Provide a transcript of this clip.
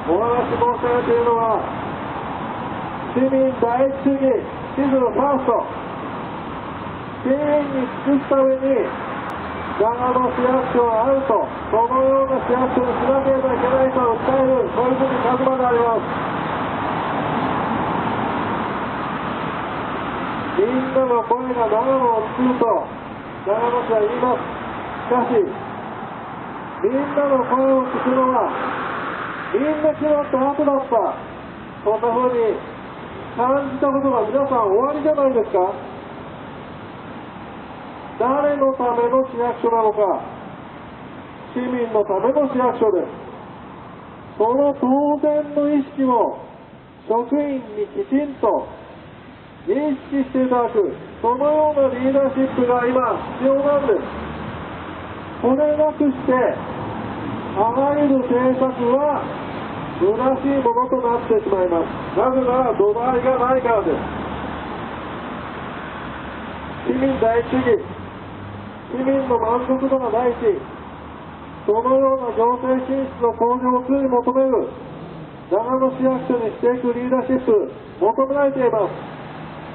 お話し申し上げているのは、市民第一主義、シズルファースト、市民に尽くすために、長野市役所はあると、そのような市役所にしなければいけないと訴える、そういうふうに書くまであります。みんなの声が長野を作ると、長野市は言います。しかし、みんなの声を聞くのは、みんな決まった後だった。そんなふうに感じたことが皆さんおありじゃないですか。誰のための市役所なのか、市民のための市役所です。その当然の意識を職員にきちんと認識していただく、そのようなリーダーシップが今必要なんです。これなくしてあらゆる政策は虚しいものとなってしまいます。なぜなら土台がないからです。市民第一主義、市民の満足度が第一、そのような行政進出の向上を常に求める長野市役所にしていくリーダーシップ求められています。